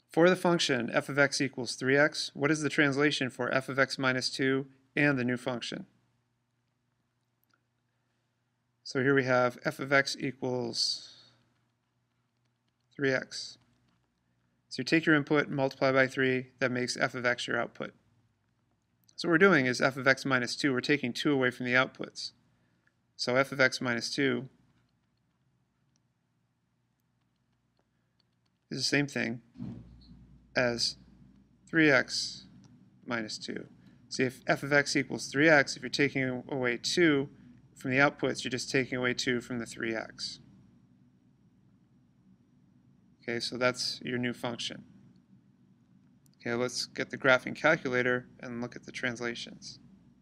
For the function f of x equals 3x, what is the translation for f of x minus 2 and the new function? So here we have f of x equals 3x. So you take your input and multiply by 3, that makes f of x your output. So what we're doing is f of x minus 2, we're taking 2 away from the outputs. So f of x minus 2 is the same thing as 3x minus 2. See, if f of x equals 3x, if you're taking away 2 from the outputs, you're just taking away 2 from the 3x. Okay, so that's your new function. Okay, let's get the graphing calculator and look at the translations.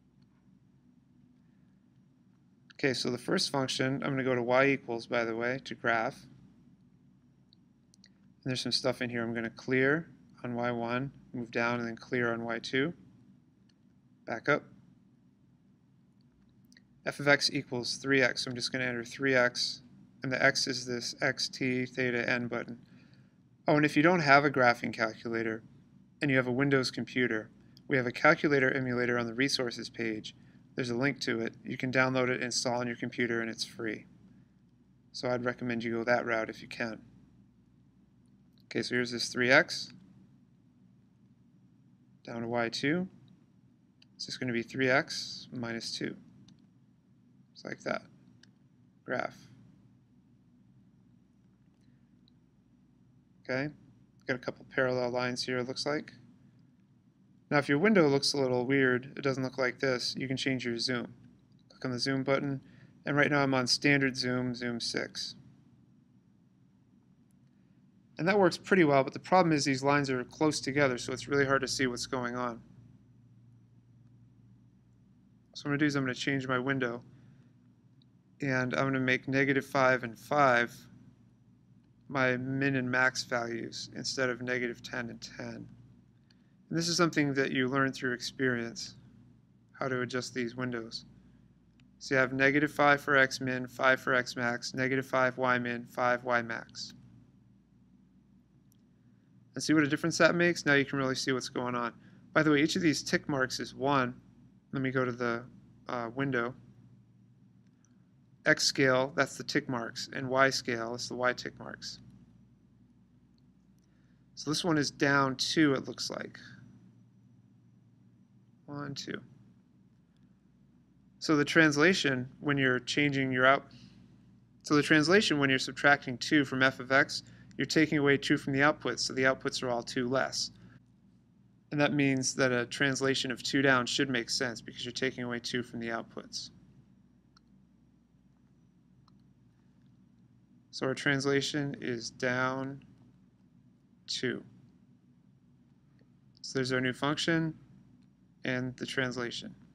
Okay, so the first function, I'm going to go to y equals, by the way, to graph. And there's some stuff in here. I'm going to clear on y1, move down, and then clear on y2. Back up. F of x equals 3x, so I'm just going to enter 3x, and the x is this xt theta n button. Oh, and if you don't have a graphing calculator, and you have a Windows computer, we have a calculator emulator on the resources page. There's a link to it. You can download it, install on your computer, and it's free. So I'd recommend you go that route if you can. Okay, so here's this 3x down to y2. It's just going to be 3x minus 2. Just like that. Graph. Okay, got a couple parallel lines here, it looks like. Now if your window looks a little weird, it doesn't look like this, you can change your zoom. Click on the zoom button, and right now I'm on standard zoom, zoom 6. And that works pretty well, but the problem is these lines are close together, so it's really hard to see what's going on. So what I'm going to do is I'm going to change my window, and I'm going to make -5 and 5 my min and max values instead of -10 and 10. And this is something that you learn through experience, how to adjust these windows. So you have -5 for x min, 5 for x max, -5 y min, 5 y max. And see what a difference that makes? Now you can really see what's going on. By the way, each of these tick marks is 1. Let me go to the window. X scale, that's the tick marks, and Y scale is the Y tick marks. So this one is down 2, it looks like. 1, 2. So the translation when you're changing your when you're subtracting 2 from f of x, you're taking away 2 from the outputs, so the outputs are all 2 less. And that means that a translation of 2 down should make sense because you're taking away 2 from the outputs. So our translation is down 2. So there's our new function and the translation.